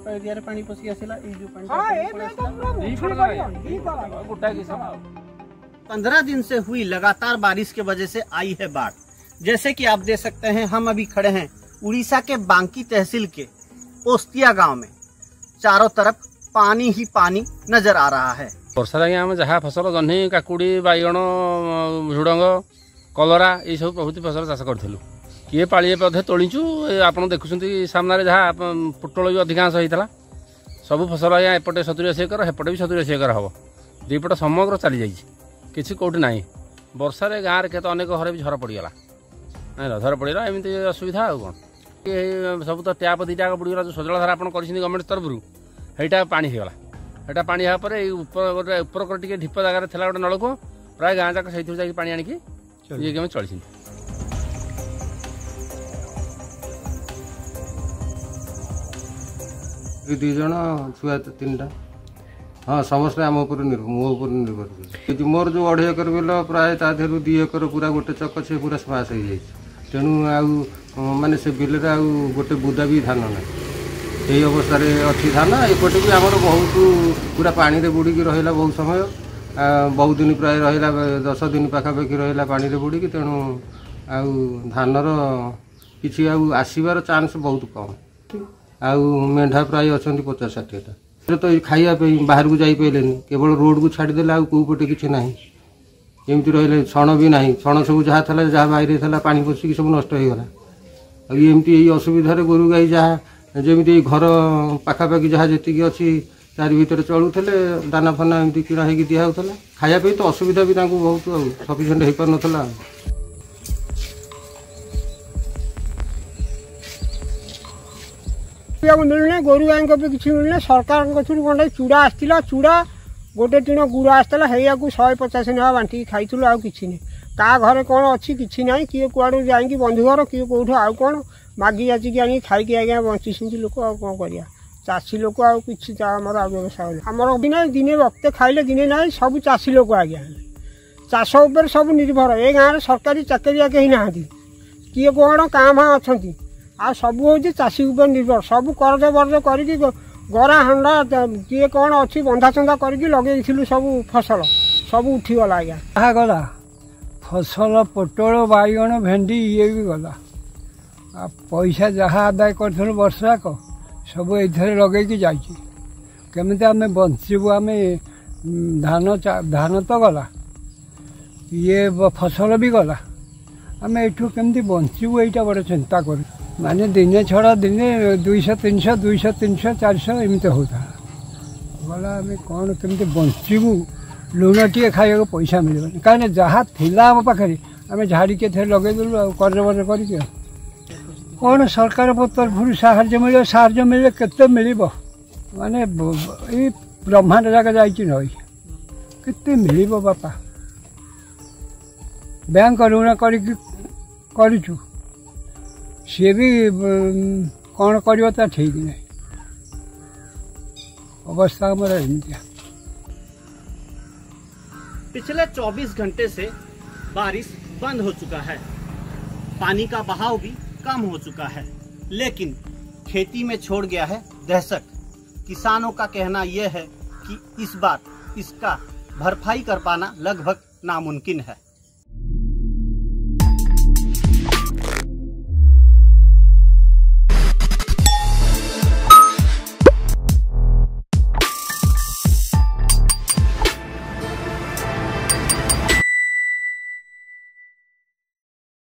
Area रे पानी पसी आसिला ए जो पानी हां ए तो गुटा किसान 15 दिन से हुई लगातार बारिश के वजह से आई है बाढ़। जैसे कि आप देख सकते हैं, हम अभी खड़े हैं उड़ीसा के बांकी तहसील के ओस्तिया गांव में। चारों तरफ पानी ही पानी नजर आ रहा है। वर्षा लगे आम जहाँ फसल जह्नी काकुड़ी बैगण झुड़ंग कलरा ये सब बहुत फसल चाष करूँ। किए पाड़िए पधे तोलीचु आप देखुं सामने जहाँ पोटल भी अधिकांश होता सब फसल आज्ञा एपटे 70-80 एकर हेपटे भी 70-80 एकर हम दुईपट समग्र चली जाइए किसी कौटी ना। वर्षा गाँव में केत अनेक घर भी झर पड़गला झर पड़ा एमती असुविधा आ कौन सब तो टैप दुईटा बुड़गला जो सजला धारा आप गवर्नमेंट तरफ सहीटा पानी होगा। एटा पानी हाँ गोटे ऊपर टे ढीप जगार था गोटे नलकूप प्राय गाँ जाक से पानी आणिकी ये केमी चली। दुई जन छुआ 3टा हाँ समस्त आम मो निर्भर मोर जो 2.5 एकर बिल प्राय ता 2 एकर पूरा गोटे चक से पूरा स्माश हो जाए। तेणु आने से बिल गोटे बुदा भी धान ना यही अवस्था अच्छी धान एपटे भी आमर बहुत पूरा पानी रे बुड़ी रहा बहुत समय बहुत दिन प्राय रहा 10 दिन पाखापाखि रहा पानी रे बुड़ी। तेणु धानर किसी आसबार चान्स बहुत कम। मेढा प्राय अच्छा 50-60टा तो खाइए बाहर को जापारे केवल रोड को छाड़देले आउटे किसी ना एमती रही छण भी ना छण सब जहाँ था जहाँ बाहर था पानी पशिक सब नष्ट हो गला। एमती यही असुविधार गोरु गाई जहाँ जमी घर पाखापाखि जहाँ जी अच्छी तारी भितर चलुते दाना फाना एमती किଣା होगी दिखाऊला खायापी तो असुविधा भी बहुत सफिसीयंट हो पार ना। मिलने गोरु गाई को भी किसी मिलने सरकार गोटे चूड़ा आसला चूड़ा गोटे टीण गुड़ आसला है 150 ना बांटी खाइलु आ कि क्या घरे कौन अच्छी कि ना किए कुआड़ जाकि बंधु घर किए कौट आउ कौन मागी जाचिकी आनी खाई आज्ञा बंची लोक आ कौन कर चाषी लोक आमर व्यवसाय आमर बिना दिने वक्ते खाइले दिने ना सब चाषी लोक आज्ञा चाष उपर सब निर्भर। ए गाँव सरकारी चाकरिया कहीं ना किए कौन काँ भाँ अच्छा आ सब हूँ चाषी उपर निर्भर सब करज बरज करके गरा हांडा किए कौन अच्छी बंधा चंदा करके लगे सब फसल सब उठीगला आज्ञा कहा गला फसल पोटल बैगण भेंडी ये भी गला आ पैसा जहाँ आदाय कर वर्षाक सब ये लगे जामि आम बचबू आम धान तो गला ये फसल भी गला आम एठू केमती बचबू यहाँ बड़े चिंता कर माने दिने छड़ा दिने 200-300 200-300 400 एमती होता गला आम कौन केमती बचबू लुण टे खाया पैसा मिलबनी कहीं जहाँ थिला आम पाखे आम झाड़ी के लगेदेलु कर्ज बर्ज कर कौन सरकार तरफ साहाଯ୍य मिले केते मिलिबो माने ये ब्रह्मांड जाक जाइए नई केते मिलिबो बापा बैंक ऋण करूँ सी भी कौन कर ठीक नहीं अवस्था हमारा इंडिया। पिछले 24 घंटे से बारिश बंद हो चुका है, पानी का बहाव भी कम हो चुका है, लेकिन खेती में छोड़ गया है दहशत। किसानों का कहना यह है कि इस बार इसका भरपाई कर पाना लगभग नामुमकिन है।